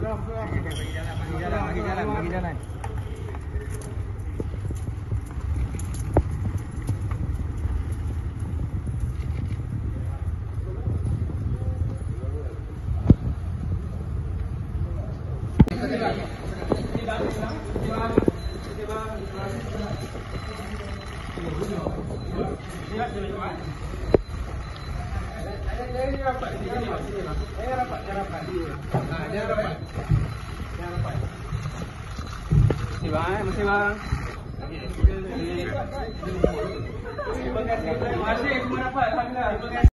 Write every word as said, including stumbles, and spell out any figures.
Bagi jalan, bagi jalan, bagi jalan, bagi jalan. Masih bang, masih bang. Terima kasih, terima kasih, semua dapat. Alhamdulillah, terima kasih.